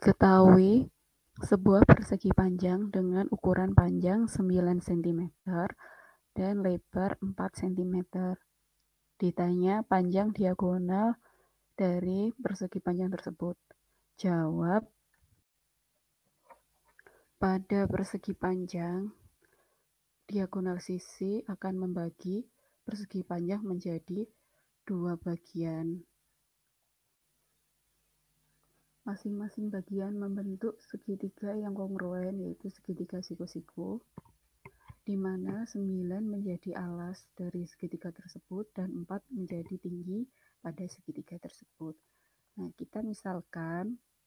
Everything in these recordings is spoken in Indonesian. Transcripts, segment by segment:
Ketahui sebuah persegi panjang dengan ukuran panjang 9 cm dan lebar 4 cm. Ditanya panjang diagonal dari persegi panjang tersebut. Jawab, pada persegi panjang, diagonal sisi akan membagi persegi panjang menjadi dua bagian. Masing-masing bagian membentuk segitiga yang kongruen, yaitu segitiga siku-siku, di mana 9 menjadi alas dari segitiga tersebut dan 4 menjadi tinggi pada segitiga tersebut. Nah, kita misalkan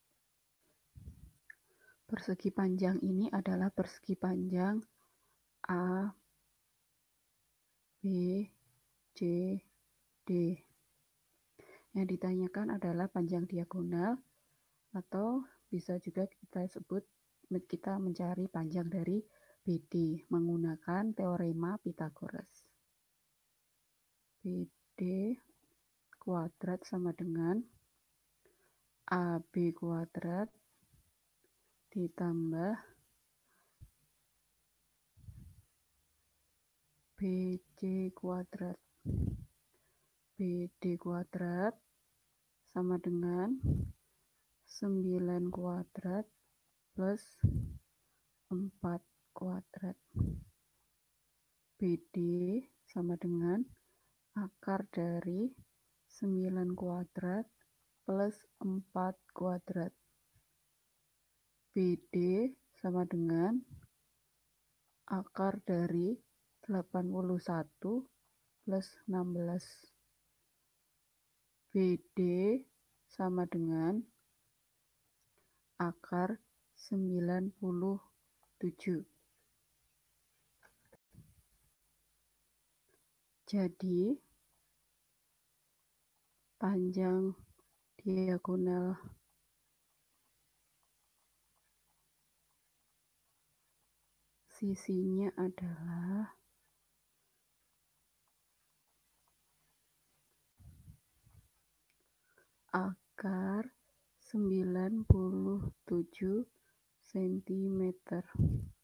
persegi panjang ini adalah persegi panjang A, B, C, D. Yang ditanyakan adalah panjang diagonal, atau bisa juga kita mencari panjang dari BD menggunakan teorema Pythagoras. BD kuadrat sama dengan AB kuadrat ditambah BC kuadrat. BD kuadrat sama dengan 9 kuadrat plus 4 kuadrat. BD sama dengan akar dari 9 kuadrat plus 4 kuadrat. BD sama dengan akar dari 81 plus 16. BD sama dengan akar 97. Jadi, panjang diagonal sisinya adalah akar 97 cm.